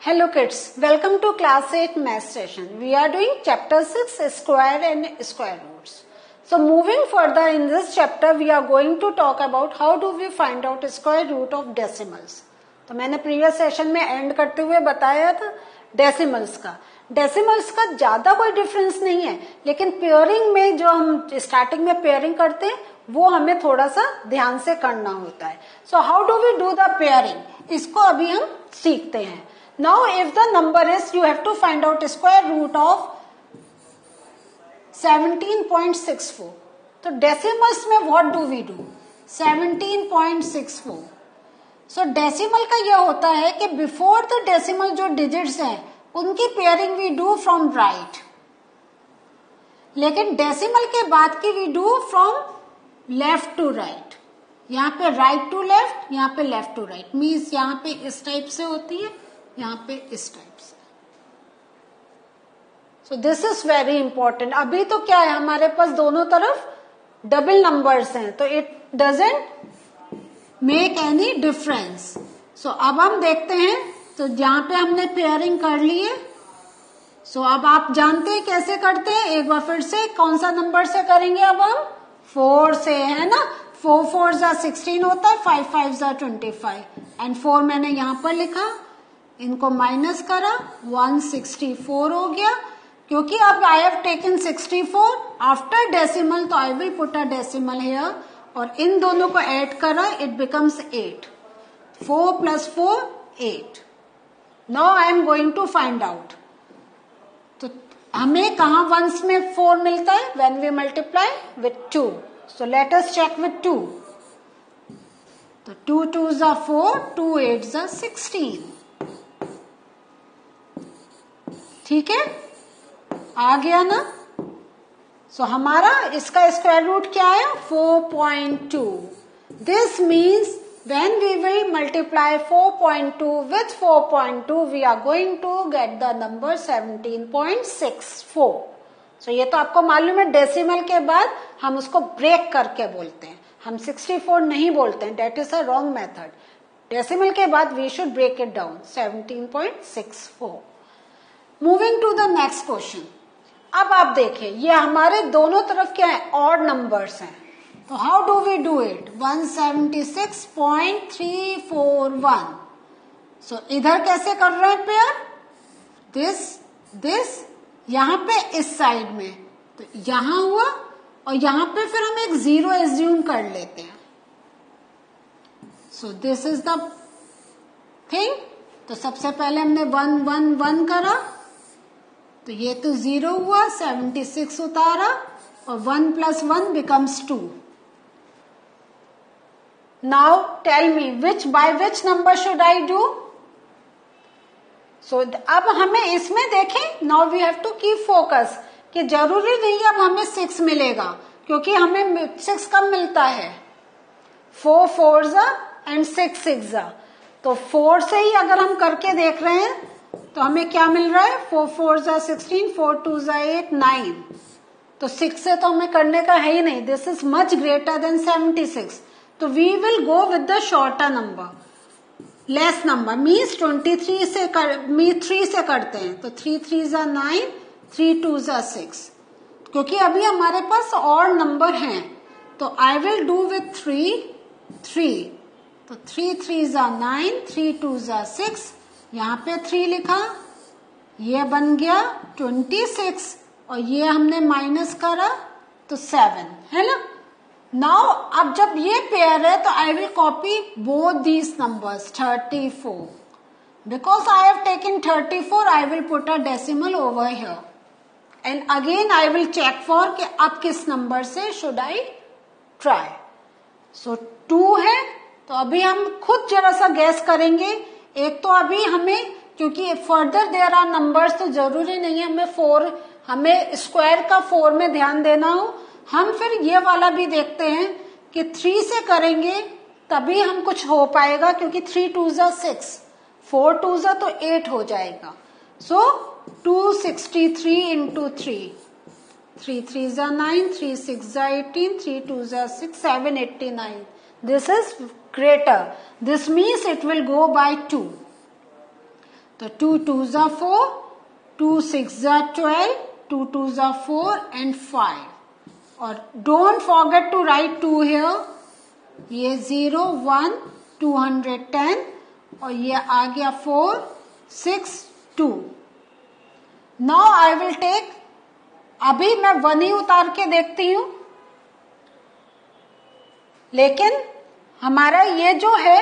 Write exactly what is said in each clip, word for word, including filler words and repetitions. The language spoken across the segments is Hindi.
Hello kids, welcome to class eight math session. We are doing chapter six square and square roots. So moving further in this chapter we are going to talk about how do we find out square root of decimals. तो मैंने previous session में end करते हुए बताया था decimals का. डेसिमल्स का ज्यादा कोई डिफरेंस नहीं है, लेकिन पेयरिंग में जो हम स्टार्टिंग में पेयरिंग करते हैं वो हमें थोड़ा सा ध्यान से करना होता है. So how do we do the pairing, इसको अभी हम सीखते हैं. Now if the number is you have to find out square root of seventeen point six four. तो डेसिमल्स में what do we do, seventeen point six four. So decimal का यह होता है कि बिफोर द डेसिमल जो डिजिट्स हैं उनकी pairing we do from right, लेकिन डेसिमल के बाद की we do from left to right. यहाँ पे राइट टू लेफ्ट, यहाँ पे लेफ्ट टू राइट, मीन्स यहाँ पे इस टाइप से होती है, यहाँ पे इस टाइप से. So this is very important. अभी तो क्या है, हमारे पास दोनों तरफ डबल नंबर्स हैं, तो it doesn't make any difference. So अब हम देखते हैं. तो जहां पे हमने पेयरिंग कर ली है, सो अब आप जानते हैं कैसे करते हैं. एक बार फिर से कौन सा नंबर से करेंगे, अब हम फोर से, है ना. फोर फोर जा सिक्सटीन होता है, फाइव फाइव जा ट्वेंटी फाइव, एंड फोर मैंने यहां पर लिखा, इनको माइनस करा, वन सिक्सटी फोर हो गया. क्योंकि अब I have taken sixty four after decimal, तो I will put a decimal here, और इन दोनों को ऐड करा, it becomes eight. Four plus four eight. Now I am going to find out. तो हमें कहा वंस में फोर मिलता है, when we multiply with two. So let us check with two. तो two twos are four, two eights are sixteen. ठीक है, आ गया ना. सो so, हमारा इसका स्क्वायर रूट क्या है, four point two. This means when we will multiply four point two with four point two, we are going to get the number seventeen point six four. So ये तो आपको मालूम है, डेसिमल के बाद हम उसको ब्रेक करके बोलते हैं, हम सिक्सटी फोर नहीं बोलते हैं. That is a wrong method. Decimal के बाद we should break it down, seventeen point six four. Moving to the next question. अब आप देखिए, ये हमारे दोनों तरफ क्या है, ऑड नंबर्स हैं. तो how do we do it, one seventy six point three four one. So इधर कैसे कर रहे हैं पेयर, दिस दिस, यहां पे इस साइड में, तो यहां हुआ, और यहां पे फिर हम एक जीरो एज्यूम कर लेते हैं. So this is the thing. तो सबसे पहले हमने वन वन वन करा, तो ये तो जीरो हुआ, सेवेंटी सिक्स उतारा, और one plus one becomes two. Now tell me which by which number should I do? So अब हमें इसमें देखें, now we have to keep focus कि जरूरी नहीं अब हमें सिक्स मिलेगा, क्योंकि हमें सिक्स कब मिलता है, फोर फोर जा एंड सिक्स सिक्स जा. तो फोर से ही अगर हम करके देख रहे हैं तो हमें क्या मिल रहा है, फोर फोर जा सिक्सटीन, फोर टू जा एट, नाइन. तो सिक्स से तो हमें करने का है ही नहीं. This is much greater than seventy six. तो we will go with the shorter number, less number, means twenty three से कर, मी थ्री से करते हैं. तो थ्री थ्री जा नाइन, थ्री टू जा सिक्स, क्योंकि अभी हमारे पास और नंबर हैं. तो I will do with three three. तो थ्री थ्री जा नाइन, थ्री टू जा सिक्स, यहाँ पे थ्री लिखा, ये बन गया ट्वेंटी सिक्स, और ये हमने माइनस करा तो सेवन, है ना. नाउ अब जब ये पेयर है तो I will copy both these numbers, thirty four. Because I have taken thirty four, I will put a decimal over here, and again I will check for कि अब किस नंबर से should I try. So two है, तो अभी हम खुद जरा सा गैस करेंगे. एक तो अभी हमें, क्योंकि फर्दर देयर आर नंबर्स, तो जरूरी नहीं है हमें फोर, हमें स्क्वायर का फोर में ध्यान देना हो. हम फिर ये वाला भी देखते हैं कि थ्री से करेंगे तभी हम कुछ हो पाएगा, क्योंकि थ्री टू जा सिक्स, फोर टू जा तो एट हो जाएगा. So two sixty three into three, three three जा नाइन, थ्री सिक्स जा एटीन, थ्री टू जा six, seven eighty nine. This is greater. This means it will go by two. तो टू टू ज़ा फोर, टू सिक्स ज़ा ट्वेल्व, टू टू ज़ा फोर एंड फाइव। और don't forget to write two here, ये zero one two hundred ten और ये आ गया four six two. Now I will take, अभी मैं वन ही उतार के देखती हूं, लेकिन हमारा ये जो है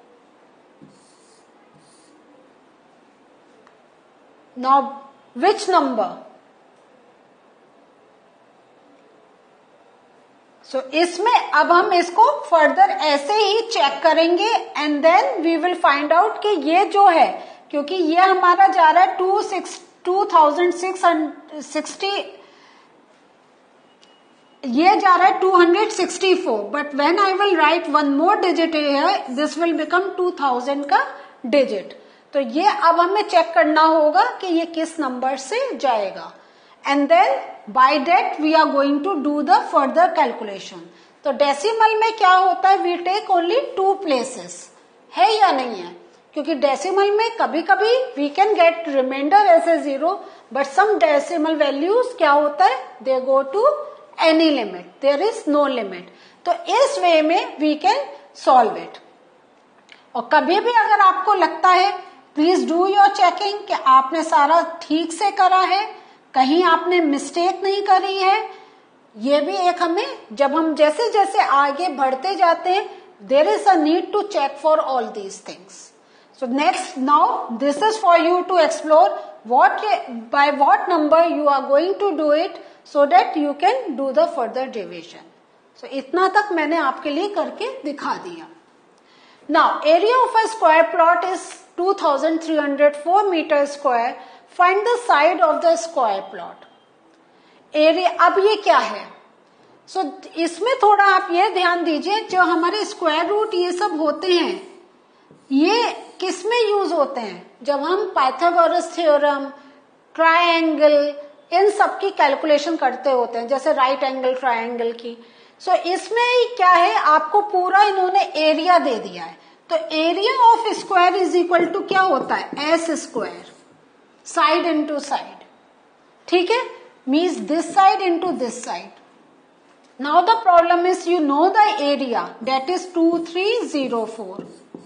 now which number, so so, इसमें अब हम इसको फर्दर ऐसे ही चेक करेंगे and then we will find out कि ये जो है, क्योंकि ये हमारा जा रहा है two six two thousand six sixty, ये जा रहा है two hundred sixty four, but when I will write one more digit here this will become two thousand का डिजिट। तो ये अब हमें चेक करना होगा कि ये किस नंबर से जाएगा and then by that we are going to do the further calculation. तो डेसिमल में क्या होता है, we take only two places, है या नहीं है, क्योंकि डेसिमल में कभी कभी we can get reminder as a zero, but some decimal values क्या होता है, they go to any limit, there is no limit. तो इस वे में वी कैन सॉल्व इट। और कभी भी अगर आपको लगता है, प्लीज डू योर चेकिंग कि आपने सारा ठीक से करा है, कहीं आपने मिस्टेक नहीं करी है। ये भी एक हमें, जब हम जैसे जैसे आगे बढ़ते जाते हैं, there is a need to check for all these things. So next, now this is for you to explore what, by what number you are going to do it so that you can do the further division. So इतना तक मैंने आपके लिए करके दिखा दिया. Now area of a square plot is two thousand three hundred four meter square. Find the side of the square plot. Area, अब ये क्या है? So इसमें थोड़ा आप ये ध्यान दीजिए, जो हमारे स्क्वायर रूट ये सब होते हैं, ये किस में यूज होते हैं, जब हम पाइथागोरस थ्योरम, ट्रायंगल, इन सब की कैलकुलेशन करते होते हैं, जैसे राइट एंगल ट्रायंगल की। सो so, इसमें क्या है, आपको पूरा इन्होंने एरिया दे दिया है। तो area of square is equal to क्या होता है, S square, side into side, ठीक है, means this side into this side. Now the problem is you know the area, that is two three zero four.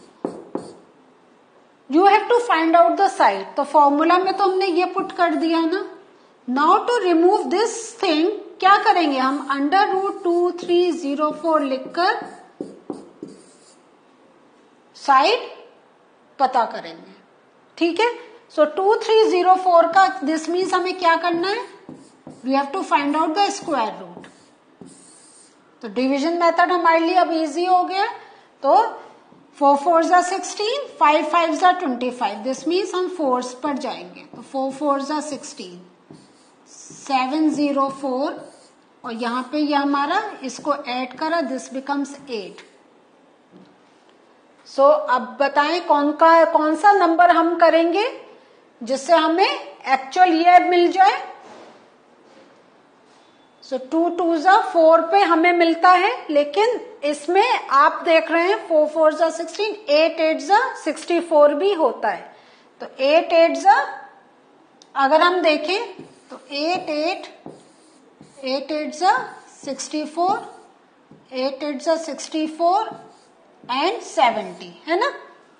You have to find out the side. तो फॉर्मूला में तो हमने ये पुट कर दिया ना। Now to remove this thing, क्या करेंगे हम, under root two three zero four लिखकर साइड पता करेंगे, ठीक है। So two three zero four का दिस मीन्स हमें क्या करना है, we have to find out the square root. तो डिवीजन मेथड हमारे लिए अब इजी हो गया। तो फोर फोर जा सिक्सटीन, फाइव फाइव जा ट्वेंटी फाइव, दिस मीन्स हम फोर्स पर जाएंगे। तो फोर फोर जा सिक्सटीन, सेवन जीरो फोर, और यहाँ पे ये हमारा इसको ऐड करा, दिस बिकम्स एट। सो अब बताएं कौन का कौन सा नंबर हम करेंगे जिससे हमें एक्चुअल ये मिल जाए। सो टू टू जा फोर पे हमें मिलता है, लेकिन इसमें आप देख रहे हैं फोर फोर जा सिक्सटीन, एट एट जा सिक्सटी फोर भी होता है। तो एट एट जा अगर हम देखें तो एट एट एट एट जा सिक्सटी फोर, एट एट जा सिक्सटी फोर एंड सेवेंटी, है ना।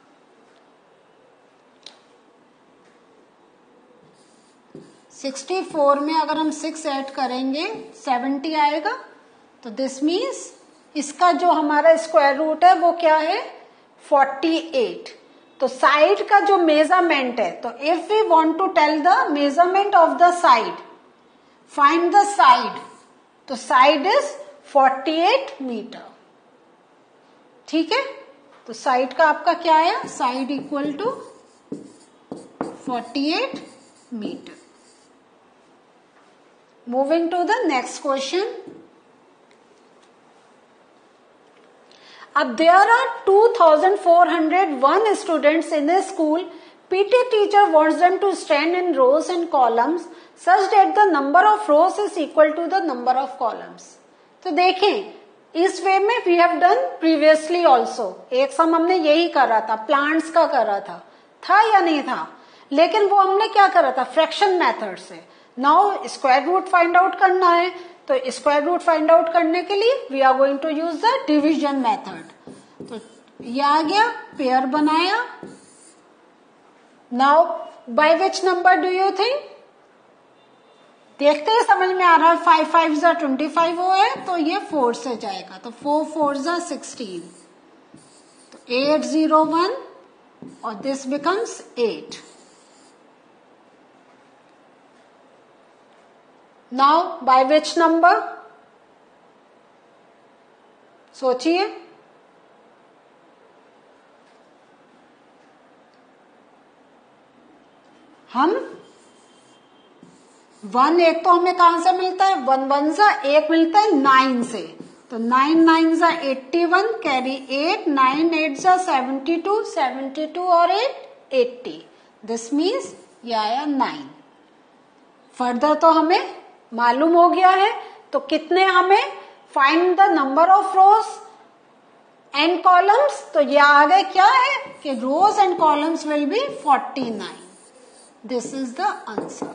सिक्सटी फोर में अगर हम सिक्स ऐड करेंगे सेवेंटी आएगा। तो दिस मीन्स इसका जो हमारा स्क्वायर रूट है वो क्या है, फोर्टी एट। तो साइड का जो मेजरमेंट है, तो if we want to tell the measurement of the side, find the side, तो side is forty eight metre, ठीक है। तो साइड का आपका क्या है, side equal to forty eight metre. Moving to the next question. अब there are two thousand four hundred one students in a school. P T teacher wants them to stand in rows and columns such that the number of rows is equal to the number of columns. तो देखें इस वे में we have done previously also. एक सम हमने यही करा था, प्लांट्स का करा था, था या नहीं था। लेकिन वो हमने क्या करा था, फ्रैक्शन मेथड से। Now square root find out करना है, तो स्क्वायर रूट फाइंड आउट करने के लिए we are going to use the division method. तो ये आ गया, पेयर बनाया। Now by which number do you think, देखते हैं समझ में आ रहा है। फाइव फाइव जा ट्वेंटी फाइव वो है, तो ये फोर से जाएगा, तो फोर फोर जा सिक्सटीन, तो एट जीरो वन और this becomes eight. Now by which number, सोचिए। हम वन एक तो हमें कहां से मिलता है, वन वन जा एक मिलता है नाइन से, तो नाइन नाइन जा eighty one, carry eight, nine eight जा सेवेंटी टू, सेवेंटी टू और एट एट्टी, दिस मीन्स ये आया नाइन। फर्दर तो हमें मालूम हो गया है, तो कितने हमें find the number of rows and columns, तो ये आ गए क्या है कि rows and columns will be forty nine. This is the answer.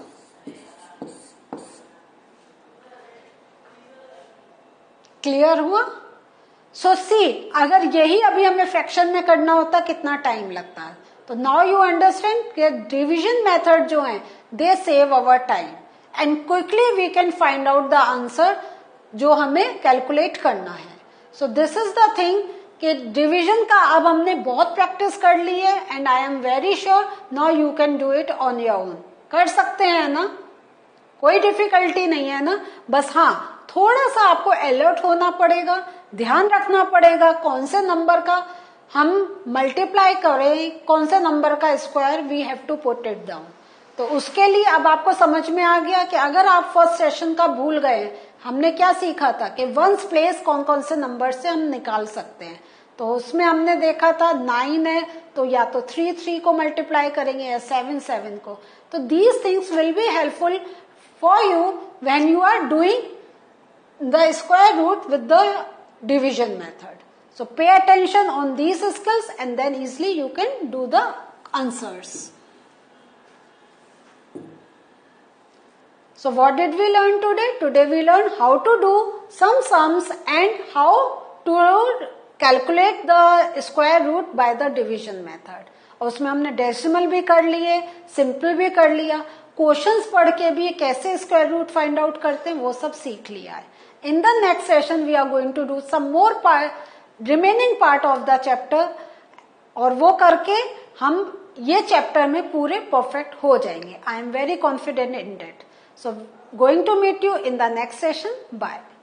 Clear हुआ? सो सी, अगर यही अभी हमें फ्रैक्शन में करना होता कितना टाइम लगता है। तो नाउ यू अंडरस्टैंड कि डिवीजन मेथड जो है they save our time and quickly we can find out the answer जो हमें कैलकुलेट करना है। So this is the thing कि डिवीजन का अब हमने बहुत प्रैक्टिस कर ली है and I am very sure now you can do it on your own. कर सकते हैं ना, कोई डिफिकल्टी नहीं है ना। बस हाँ, थोड़ा सा आपको अलर्ट होना पड़ेगा, ध्यान रखना पड़ेगा कौन से नंबर का हम मल्टीप्लाई करें, कौन से नंबर का square we have to put it down. तो उसके लिए अब आपको समझ में आ गया कि अगर आप फर्स्ट सेशन का भूल गए, हमने क्या सीखा था कि वंस प्लेस कौन कौन से नंबर से हम निकाल सकते हैं। तो उसमें हमने देखा था नाइन है तो या तो थ्री थ्री को मल्टीप्लाई करेंगे या सेवन सेवन को। तो these things will be helpful for you when you are doing the square root with the division method. So pay attention on these skills and then easily you can do the answers. So what did we learn today? Today we learned how to do some sums and how to calculate the square root by the division method. और उसमें हमने डेसिमल भी कर लिए, सिंपल भी कर लिया, क्वेश्चंस पढ़ के भी कैसे स्क्वायर रूट फाइंड आउट करते हैं वो सब सीख लिया है। In the next session we are going to do some more part, remaining part of the chapter, और वो करके हम ये चैप्टर में पूरे परफेक्ट हो जाएंगे। I am very confident in that. So going to meet you in the next session. Bye.